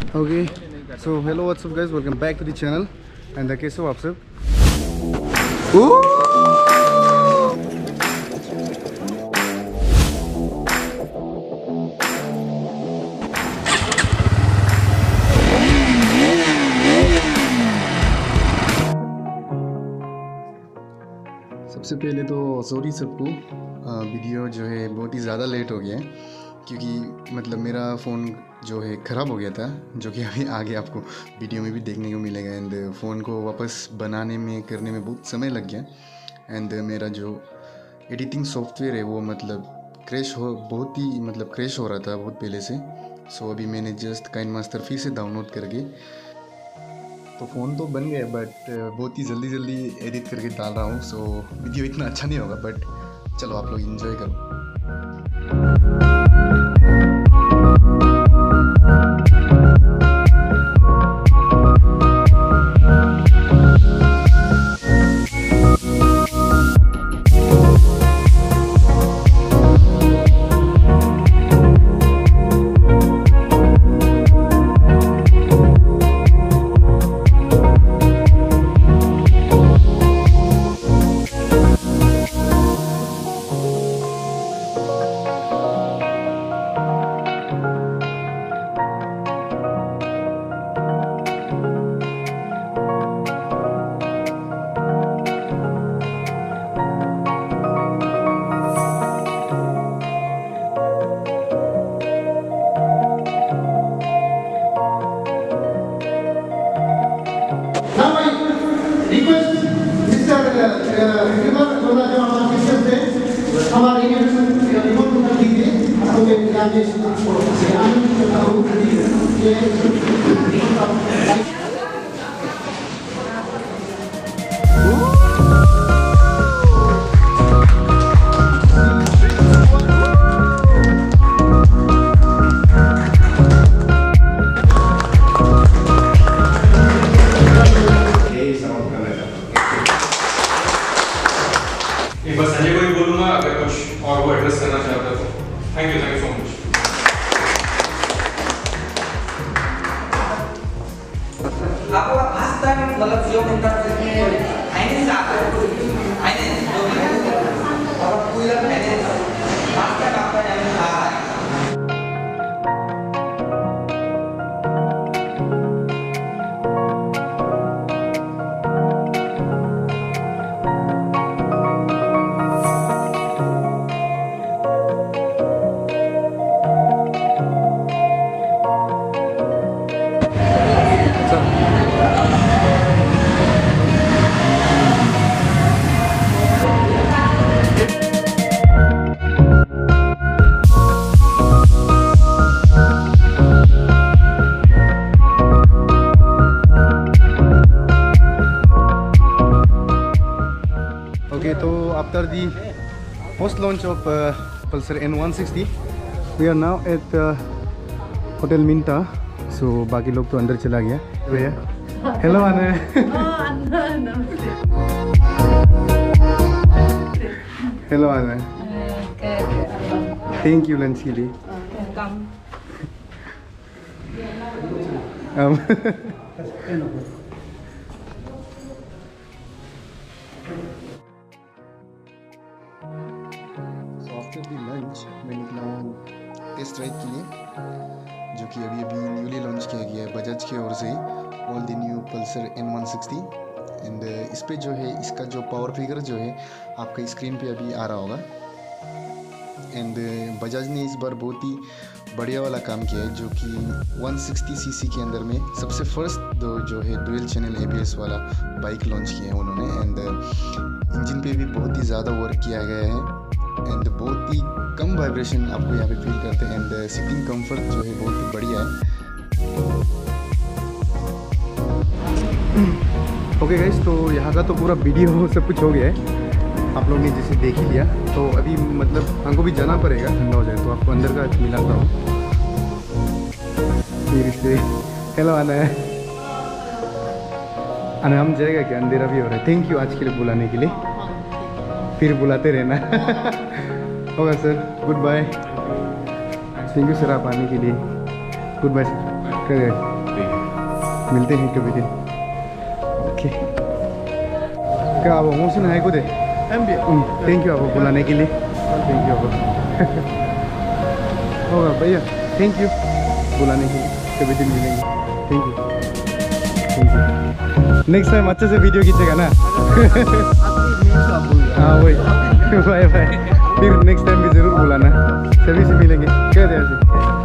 Okay so hello what's up guys, welcome back to the channel and कैसे हो आप सब। सबसे पहले तो सॉरी सबको, वीडियो जो है बहुत ही ज़्यादा लेट हो गया है क्योंकि मतलब मेरा फ़ोन जो है ख़राब हो गया था, जो कि अभी आगे आपको वीडियो में भी देखने को मिलेगा। एंड फ़ोन को वापस बनाने में करने में बहुत समय लग गया। एंड मेरा जो एडिटिंग सॉफ्टवेयर है वो मतलब क्रैश हो रहा था बहुत पहले से। सो अभी मैंने जस्ट काइनमास्टर फिर से डाउनलोड करके तो फ़ोन तो बन गया, बट बहुत ही जल्दी एडिट करके डाल रहा हूँ। सो वीडियो इतना अच्छा नहीं होगा, बट चलो आप लोग इन्जॉय करो। बस संजय को ही बोलूँगा अगर कुछ और वो एड्रेस करना चाहता है तो थैंक यू सो मच। आपको आज तक मतलब जो कॉन्ट्रैक्ट करके फाइनेंस आता है फाइनेंस जो भी और पूरा फाइनेंस आज तक आपका जाने आ रहा है। Okay, so after the post launch of Pulsar N160, we are now at Hotel Minta. So बाकी लोग तो अंदर चला गया। भैया, hello Anna. Hello Anna. Thank you lunch के लिए। आफ्टर दी लंच मैं निकला हूँ टेस्ट राइड के लिए, जो कि अभी न्यूली लॉन्च किया गया है बजाज की ओर से, all the new Pulsar N160। And इस पे जो है इसका जो पावर फिगर जो है आपका स्क्रीन पे अभी आ रहा होगा। एंड बजाज ने इस बार बहुत ही बढ़िया वाला काम किया है, जो कि 160 सीसी के अंदर में सबसे फर्स्ट जो है डुअल चैनल ABS वाला बाइक लॉन्च किया है उन्होंने। एंड इंजन पे भी बहुत ही ज़्यादा वर्क किया गया है एंड बहुत ही कम वाइब्रेशन आपको यहाँ पे फील करते हैं। एंड सीटिंग कंफर्ट जो है बहुत ही बढ़िया है। ओके गाइस, तो यहाँ का तो पूरा वीडियो सब कुछ हो गया है, आप लोग ने जैसे देख ही लिया। तो अभी मतलब हमको भी जाना पड़ेगा, ठंडा हो जाए तो आपको अंदर का मिलाता हूँ फिर से। हेलो आना है, आना हम जाएगा क्या, अंधेरा भी हो रहा है। थैंक यू आज के लिए बुलाने के लिए, फिर बुलाते रहना। होगा sir, good bye. Thank you sir आप आने के लिए, गुड बाय सर। मिलते हैं कभी दिन। ओके क्या अब मोहसिन है को दे थैंक यू आपको बुलाने के लिए। थैंक यू आपको होगा भैया, थैंक यू बुलाने के लिए, कभी दिन मिलेंगे। थैंक यू नेक्स्ट टाइम अच्छे से वीडियो खींचेगा ना। हाँ वही बाय बाय, फिर नेक्स्ट टाइम भी ज़रूर बुलाना, सभी से मिलेंगे। क्या दे